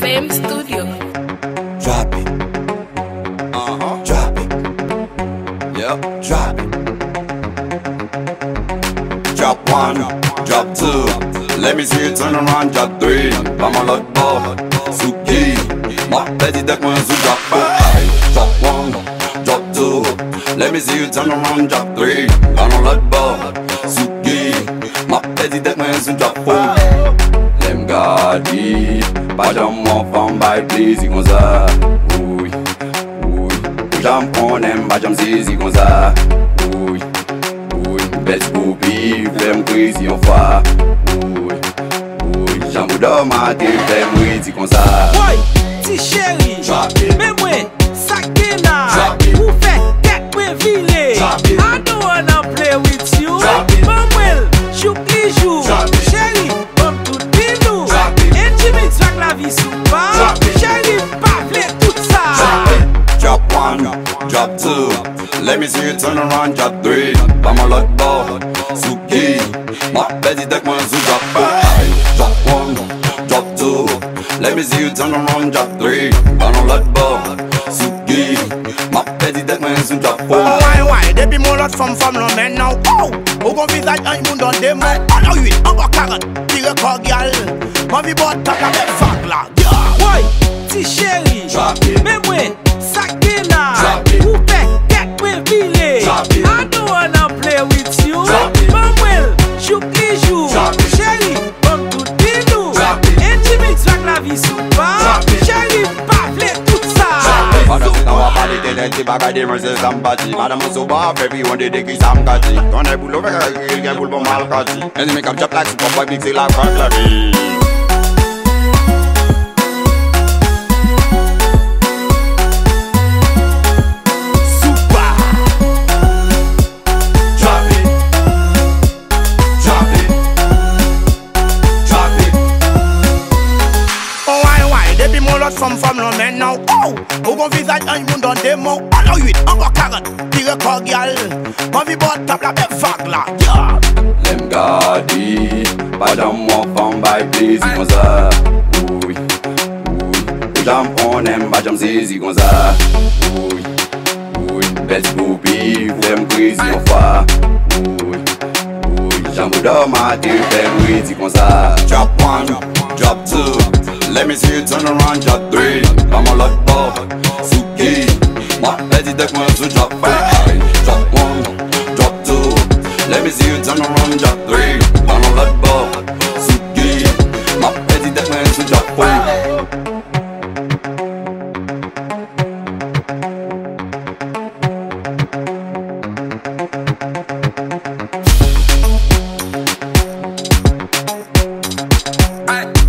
AM Studio. Drop it. Drop it. Yep. Drop it. Drop one, drop two. Let me see you turn around, drop three. Vamos lot ball, Suki. Ma petite deck moi sous drop four. Drop one, drop two. Let me see you turn around, drop three. Vamos lot ball, Suki. Ma petite deck moi sous drop four. Lem gadi, pas dans mon femme by please comme ça. Oui, oui. J'en aime, pas j'en saisis comme ça. Oui, oui. Best copie, fais-moi crazy en fois. Oui, oui. J'en voudrais mater, fais-moi crazy comme ça. Boy, ti chéri, mais moi, ça qui n'a. Ou fait tête moi vile. I don't wanna play with you. Manuel, chouk li jou. Chéri, comme tout dit nous. Et Jimmy traque la vie sous pas. Chéri, pas vle tout ça. Drop one, drop two. Let me see you turn around, drop three. Vamos lot ball, Suki. Ma petite deck moi sous drop four. Drop one, drop two. Let me see you turn around, drop three. Vamos lot ball, Suki. Ma petite deck moi sous drop four. Ouais, depuis mon lot femme l'on maintenant. Oh, au bon visage, un monde dans des mains. En 8, encore 40, tire cordial. Ma vie botte, tape la belle fac là. Boy, ti chéri, mais moi, ça qui n'a. Ou fait tête moi vile. I don't wanna play with you. Manuel, chouk li jou. Chéri, comme tout dit nous. Et Jimmy traque la vie sous pas. Chéri, pas vle tout ça. Madame, c'est un parler de l'être, bagay de mercer somebody. Madame, so bad, everyone did the kiss am gati. Ton est boulot, il gagne boule bon mal gati. And they make up chop like super boy, big c'est la cutlery. Femme l'on maintenant. Oh, au bon visage, un monde dans des mots. En 8, encore 40, tire cordial. Ma vie botte, tape la belle vague là. Lem gadi, pas dans mon femme by please comme ça. Oui, oui. J'en aime, pas j'en saisis comme ça. Oui, oui. Best copie, fais-moi crazy en fois. Oui, oui. J'en voudrais mater, fais-moi crazy comme ça. Drop one, drop two. Let me see you turn around, drop three. Vamos lot ball, Suki. Ma petite deck moi sous drop five. Drop one, drop two. Let me see you turn around, drop three. Vamos lot ball, Suki. Ma petite deck moi sous drop five. Aye.